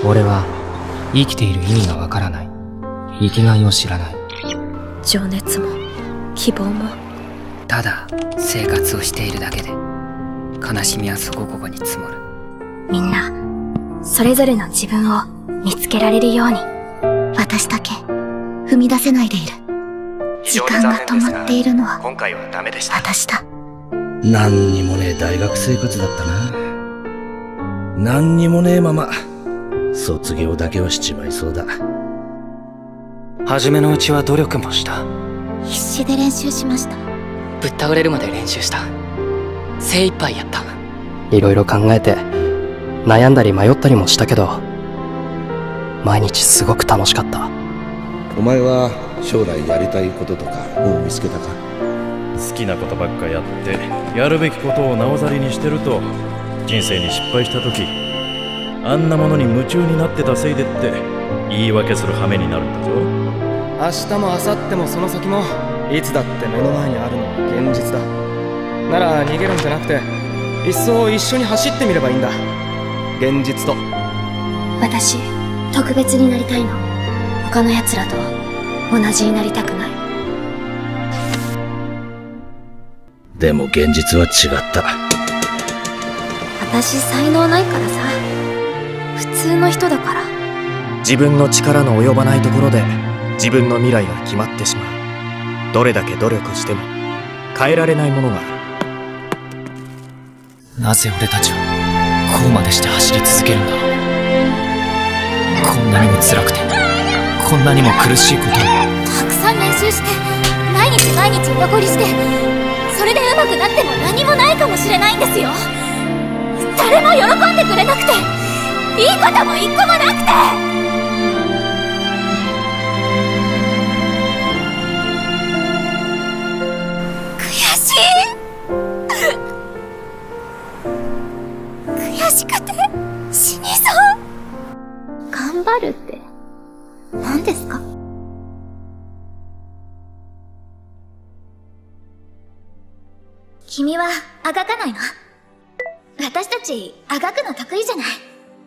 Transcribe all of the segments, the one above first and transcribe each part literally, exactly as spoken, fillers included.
俺は生きている意味がわからない。生きがいを知らない。 情熱も希望も、 ただ生活をしているだけで悲しみはそこここに積もる。 みんなそれぞれの自分を見つけられるように。私だけ踏み出せないでいる。時間が止まっているのは今回はダメでした。 私だ。 何にもねえ大学生活だったな。何にもねえまま卒業だけはしちまいそうだ。 初めのうちは努力もした。 必死で練習しました。 ぶっ倒れるまで練習した。精一杯やった。 いろいろ考えて悩んだり迷ったりもしたけど、毎日すごく楽しかった。 お前は将来やりたいこととかもう見つけたか？ 好きなことばっかやってやるべきことをなおざりにしてると、人生に失敗した時あんなものに夢中になってたせいでって言い訳する羽目になるんだぞ。 明日も明後日もその先もいつだって目の前にあるのは現実だ。なら逃げるんじゃなくていっそ一緒に走ってみればいいんだ、現実と。 私特別になりたいの。他の奴らと同じになりたくない。 でも現実は違った。 私才能ないからさ。普通の人だから。 自分の力の及ばないところで自分の未来が決まってしまう。どれだけ努力しても変えられないものがある。なぜ俺たちはこうまでして走り続けるんだろう。こんなにも辛くてこんなにも苦しいことをたくさん練習して毎日毎日居残りして、それで上手くなっても何もないかもしれないんですよ。誰も喜んでくれなくて、いいことも一個もなくて。悔しい悔しくて死にそう。頑張るって何ですか？君はあがかないの？私たちあがくの得意じゃない。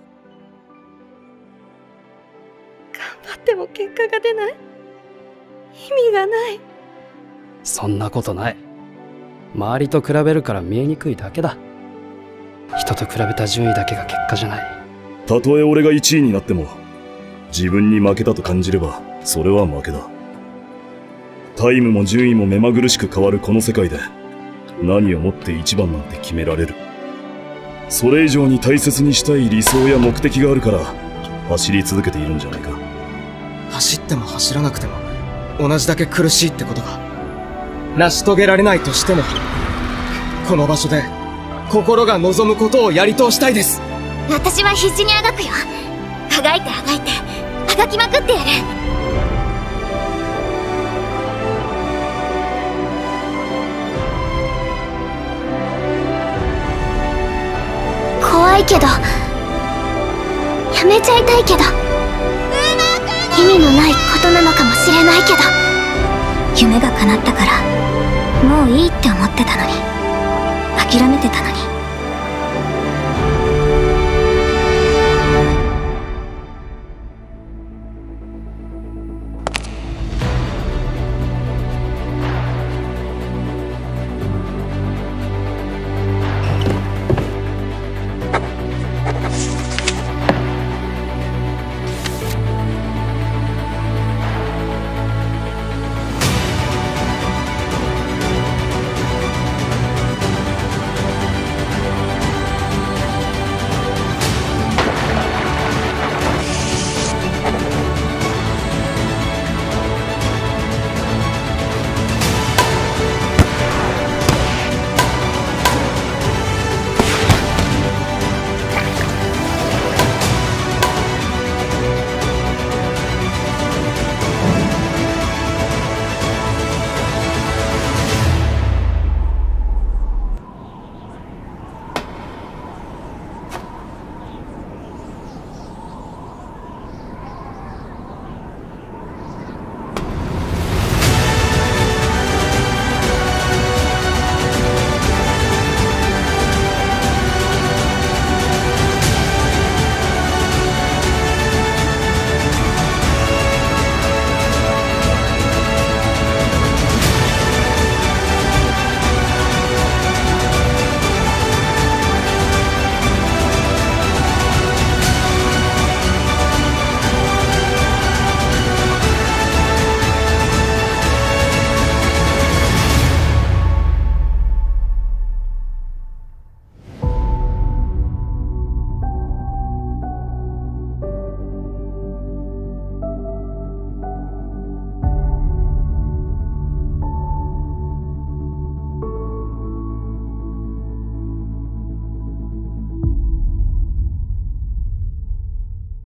頑張っても結果が出ない。意味がない。 そんなことない。周りと比べるから見えにくいだけだ。人と比べた順位だけが結果じゃない。 たとえ俺がいちいになっても自分に負けたと感じればそれは負けだ。タイムも順位も目まぐるしく変わるこの世界で何をもって一番なんて決められる。それ以上に大切にしたい理想や目的があるから走り続けているんじゃないか。 走っても走らなくても同じだけ苦しいってことが成し遂げられないとしても、この場所で心が望むことをやり通したいです。 私は必死にあがくよ。あがいてあがいてあがきまくってやる。怖いけどやめちゃいたいけど、意味のないことなのかもしれないけど、夢が叶ったからもういいって思ってたのに、諦めてたのに。